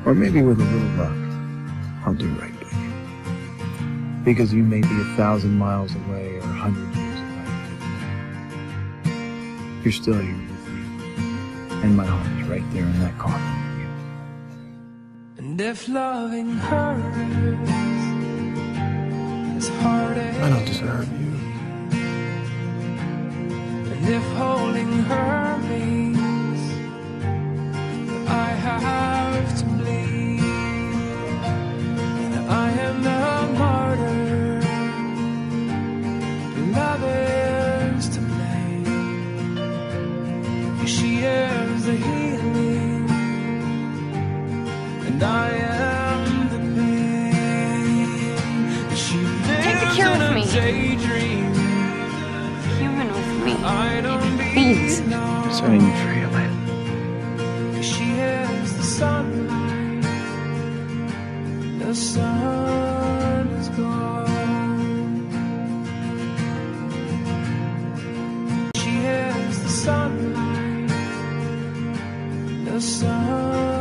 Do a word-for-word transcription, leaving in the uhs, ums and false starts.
Or maybe with a little luck, I'll do right by you. Because you may be a thousand miles away or a hundred years away. You're still here with me. And my heart is right there in that coffin with you. And if loving hurts as hard as I don't deserve you. and if holding her means that I have to bleed, that I am the martyr, love is to blame. She is the healing, and I am the pain. She Take the cure with me. Daydream. Human with me. I don't Please. know. Setting you free, Elena. She is the sunlight. The sun is gone. She is the sunlight. The sun